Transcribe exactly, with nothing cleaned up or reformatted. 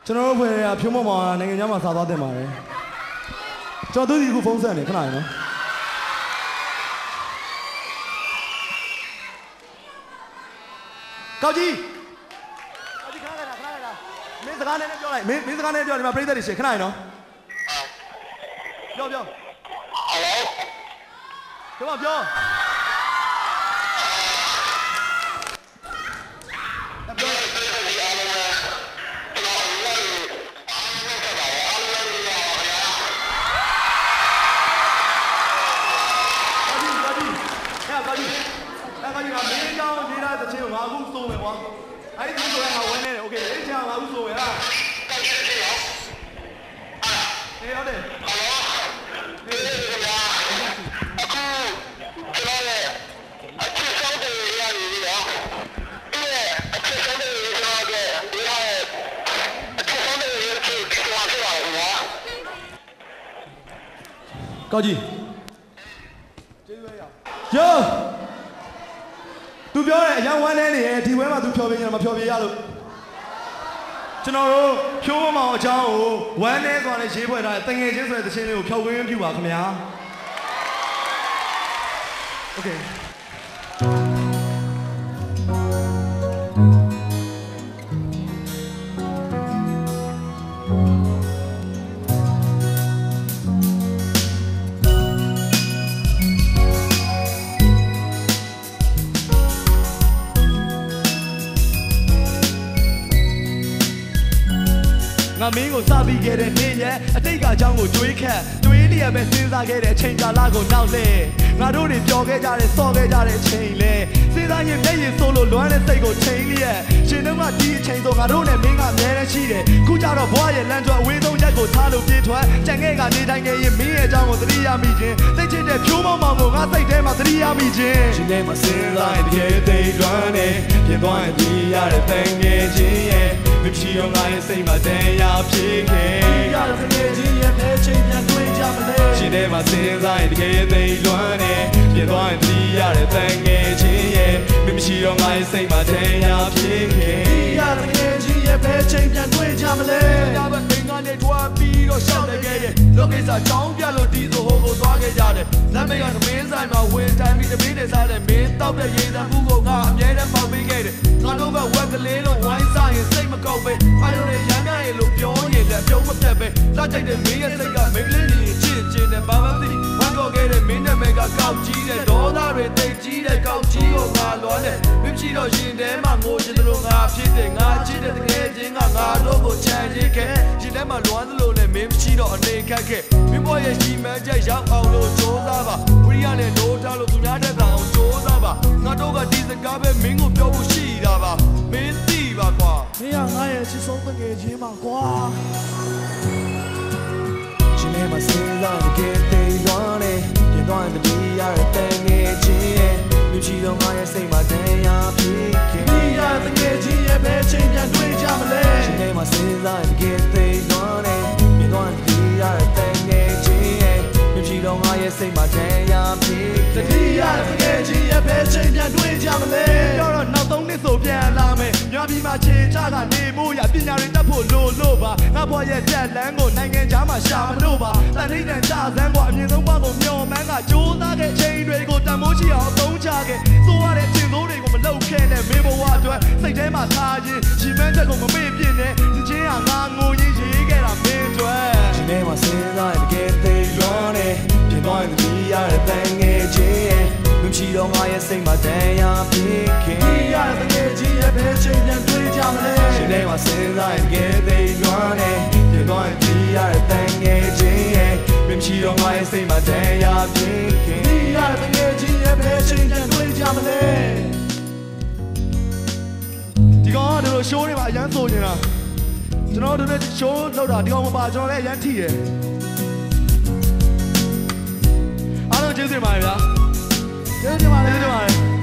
ကျွန်တော်တို့ဖွဲ့ရဖြိုးမောင်မောင်နိုင်ငံခြားမှာစာသွားတင်ပါတယ်ကျွန်တော်တို့ဒီခုဖုန်းဆက်နေခဏရနော်ကောက်ကြီးကောက်ကြီးခဏခဏခဏခဏမင်းစကားနဲ့ပြောလိုက်မင်းမင်းစကားနဲ့ပြောဒီမှာပြိဿတွေရှေ့ခဏရနော်ပြောပြောဟယ်လိုပြောပြောအဲ့ဒီဆိုရင်ငါဝင်နေတယ်โอเคအဲ့ချာငါဥဆိုရလားတောက်ချက်ဖြစ်ရောအေးဟုတ်တယ်ဟယ်လိုဒီကအခုကျွန်တော်ရဲ့အချစ်ဆုံးတွေရနေပြီတော့ဒီရဲ့အချစ်ဆုံးတွေကျွန်တော်ရဲ့ဒီရဲ့အချစ်ဆုံးတွေရဖြစ်ကျွန်တော်ဖြစ်ပါဘူးကွာကောကြီးကျေးဇူးရယောသူပြောတယ်အရန်ဝမ်းနေနေရဲ့ဒီဝဲမှာသူဖြောပြရင်မဖြောပြရလို့ကျွန်တော်တို့ဖြိုးမောင်အချောင်းကိုဝမ်းနေသွားတဲ့ရေးဖွဲ့ထားတဲ့တငယ်ချင်းဆိုတဲ့သချင်းလေးကိုဖြောခွင်းပြုပါခင်ဗျာโอเคငါမင်းကိုစပြီးခဲ့တဲ့နေ့ရက်အတိတ်ကအကြောင်းကိုတွေးခတ်တွေးလျက်ပဲစဉ်းစားခဲ့တဲ့အချိန်ကာလကိုနောက်လဲငါတို့တွေပျော်ခဲ့ကြတဲ့ဆော့ခဲ့ကြတဲ့အချိန်လဲစဉ်းစားရင်မျက်ရည်စိုးလို့လွမ်းတဲ့စိတ်ကိုချိန်လျက်ရှင်တို့ကဒီအချိန်ဆိုငါတို့နဲ့မင်းကအများနဲ့ရှိတယ်ခုကြတော့ဘွားရဲ့လမ်းကျော်အဝေးဆုံးရက်ကိုထားလို့ပြေးထွက်ကြံခဲ့ကနေတိုင်းခဲ့ရင်မင်းရဲ့အကြောင်းကိုသတိရမိခြင်းသိချစ်တဲ့ဖြိုးမောင်မောင်ကိုငါစိတ်ထဲမှာသတိရမိခြင်းရှင်ထဲမှာစဉ်းစားရင်တကယ်သိလွမ်းနေပြင်သွားရင်ဒီရတဲ့တန်ငယ်ချင်းရဲ့မရှိတော့ငါရဲ့စိတ်မှာတရားဖြစ်ခဲ့ရတဲ့ငယ်ချင်းရဲ့ပဲချိန်ပြန်တွေ့ကြမလဲရှင်ထဲမှာစဉ်းစားရင်တကယ်သိလွမ်းနေပြင်သွားရင်ဒီရတဲ့တန်ငယ်ချင်းရဲ့မရှိတော့ငါရဲ့စိတ်မှာတရားဖြစ်ခဲ့ရတဲ့ငယ်ချင်းရဲ့ပဲချိန်ပြန်တွေ့ကြမလဲဒါပဲမင်းကနေတွားပြီးတော့ရှောက်နေခဲ့တယ်လောကိစ္စချောင်းပြလို့ဒီဆိုဟိုကိုသွားခဲ့ကြတယ်လက်မိတ်ကသမင်းဆိုင်မှာဝင်တိုင်းပြီးသမင်းနဲ့စားတယ်မင်းတောက်တဲ့ရေသံမှုကိုငါအမြဲတမ်းပေါက်ပေးခဲ့တယ်ငါတို့ကဝက်ကလေးလို့ဝိုင်းစားရင်စိတ်မကောက်ပဲဖိုင်လို့ရမ်းများရင်လို့ပြောရင်လည်းပြုံးမပြတ်ပဲလက်ကြိုက်တဲ့မင်းရဲ့စိတ်ကမိန်းလေးကြီးချစ်ချင်တယ်ဘာမှမသိဝမ်းကောက်ခဲ့တဲ့မင်းနဲ့မဲကကောက်ကြီးတဲ့ဒေါသတွေတိတ်ကြီးတဲ့ကောက်ကြီးကိုငါလွမ်းတယ်မရှိတော့ရှင်ထဲမှာငိုချင်တယ်လို့ငါဖြစ်တယ်ငါချစ်တဲ့တကယ်ချင်းကငါတို့ကိုချမ်းရစ်ခဲ့ရှင်ထဲမှာလွမ်းသလိုနဲ့မင်းမရှိတော့အနေခက်ခဲ့မင်းဘွားရဲ့ရှိမှန်းချက်ရောက်အောင်လို့ကြိုးစားပါဝိရိယနဲ့နိုးထားလို့သူများတဲ့အောင်ကြိုးစားပါငါတို့ကဒီစကားပဲမင်းကိုပြောဖို့ရှိတာပါမင်းသိပါကွာမင်းကငါရဲ့ချစ်ဆုံးတကယ်ချင်းပါကွာရှင်ထဲမှာစဉ်းစားတကယ်သိလွမ်းနေပြင်သွားရင်တတိယရတဲ့ငယ်ချင်းရဲ့မရှိတော့ငါရဲ့စိတ်မှာတရားဖြစ်ခဲ့ဒီရတဲ့ငယ်ချင်းရဲ့ပဲချိန်ပြန်တွေ့ကြမလဲရှင်ထဲမှာစဉ်းစားတကယ်သိလွမ်းနေပြင်သွားရင်တတိယရတဲ့ငယ်ချင်းရဲ့မရှိတော့ငါရဲ့စိတ်မှာတရားဖြစ်ခဲ့တတိယတဲ့ငယ်ချင်းရဲ့ပဲချိန်ပြန်တွေ့ကြမလဲပြောတော့နောက်သုံးနှစ်ဆိုပြန်လာမယ်မြားပြီးမှခြေချကနေမို့ရပညာတွေတတ်ဖို့လိုလို့ပါငါဘွားရဲ့တက်လန်းကိုနိုင်ငံခြားမှာရှာမလို့ပါတန်ထိတ်တန်ကြစမ်းကအမြင့်ဆုံးဘွားကိုမျောမှန်းကကြိုးစားခဲ့ချိန်တွေကိုတန်မိုးရှိအောင်အသုံးချခဲ့စိုးရတဲ့ကျင်စိုးတွေကိုမလောက်ခဲ့နဲ့မင်းဘဝအတွက်စိတ်ထဲမှာထားခြင်းရှင်မန်းချက်ကိုမမေ့ပြစ်နဲ့ဒီချင်းဟာငါငိုရင်းရေးခဲ့တာမင်းအတွက်ရှင်ထဲမှာစဉ်းစားရင်တကယ်သိလွမ်းနေပြင်သွားရင်ဒီရတဲ့တန်ငယ်ချင်းရဲ့မရှိတော့ငါရဲ့စိတ်မှာတရားဖြစ်ခဲ့ရတဲ့ငယ်ချင်းရဲ့ပဲချိန်ပြန်တွေ့ကြမလဲရှင်ထဲမှာစဉ်းစားရင်တကယ်သိလွမ်းနေပြင်သွားရင်ဒီရတဲ့တန်ငယ်ချင်းရဲ့မရှိတော့ငါရဲ့စိတ်မှာတရားဖြစ်ခဲ့ရတဲ့ငယ်ချင်းရဲ့ပဲချိန်ပြန်တွေ့ကြမလဲဒီကောင်ကတို့ရှိုးနေမှာအရန်ဆိုနေတာကျွန်တော်တို့ရှိုးလောက်တာဒီကောင်မပါကျွန်တော်လည်းအရန်ထိတယ်အားလုံးကျေးဇူးတင်ပါတယ်ဗျာကျေးဇူးတင်ပါတယ်ကျေးဇူးတင်ပါတယ်